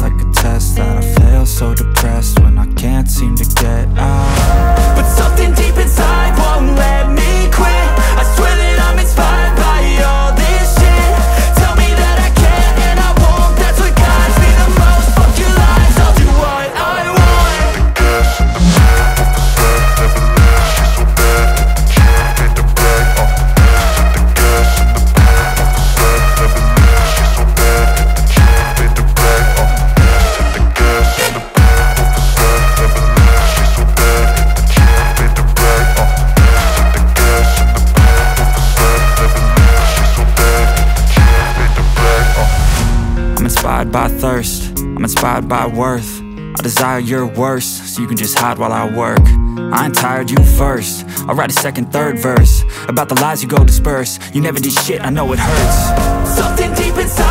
like a test that I fail, so depressed when I can't seem to get out. But something deep inside won't let me quit. I swear that I'm inspired by all this shit. Tell me that I can and I won't, that's what guides me the most. Fuck your lies, I'll do what I want. The gas in the back of the set never leaves. She's so bad that the can't pay the brag. The gas in the back of the set never leaves. She's so bad that the can't pay the brag. The gas in the back of the set never leaves. She's so bad that the can't pay the brag. The gas in the back of the set never leaves. She's so bad that the can't pay the brag. I'm inspired by thirst, I'm inspired by worth. I desire your worst, so you can just hide while I work. I ain't tired, you first. I'll write a second, third verse about the lies you go disperse. You never did shit, I know it hurts. Something deep inside